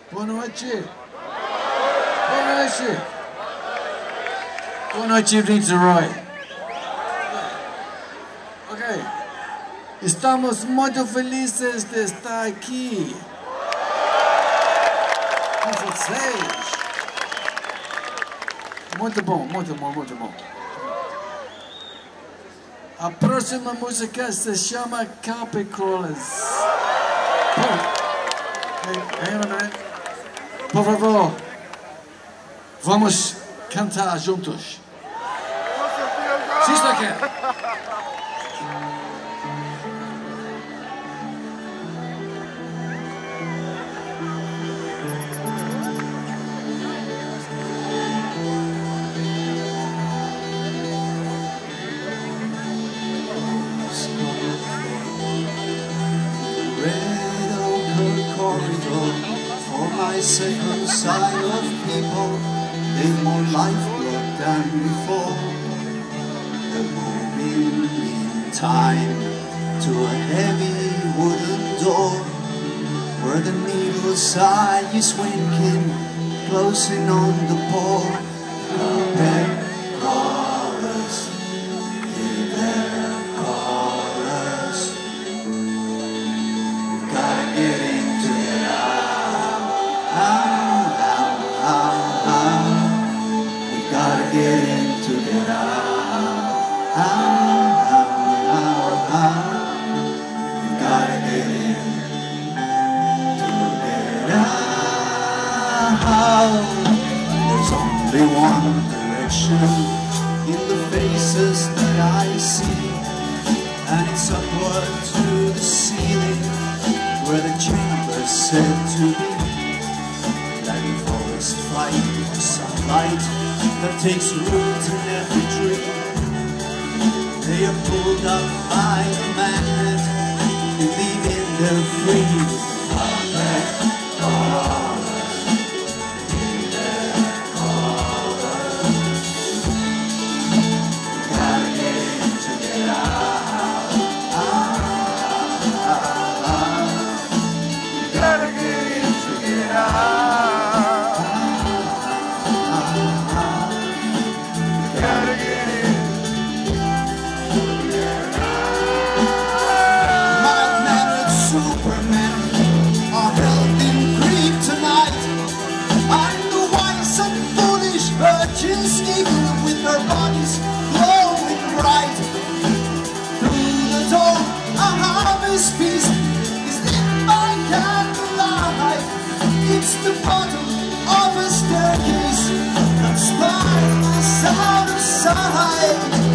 Boa noite. Boa noite. Boa noite, Vince Roy. Ok. Estamos muito felizes de estar aqui com vocês. Muito bom, muito bom, muito bom. A próxima música se chama Capricorns. Por favor, vamos cantar juntos. Se está aqui. For my second sight of people, they've more lifeblood than before. The moving in time to a heavy wooden door, where the needle's eye is winking, closing on the pole. Carpet crawlers, hear their chorus. Gotta get into it out. We gotta get into it out. We gotta get into it out. There's only one direction in the faces that I see, and it's upward to the ceiling, where the chamber's said to be. Like a forest fighting for sunlight that takes root in every tree. They are pulled up by the magnet, believing they're free. Carpet crawlers, hear their chorus. We gotta get in to get out. We gotta get in to get out. With their bodies glowing bright, through the door a harvest feast is lit by candlelight. It's the bottom of a staircase that spirals out of sight.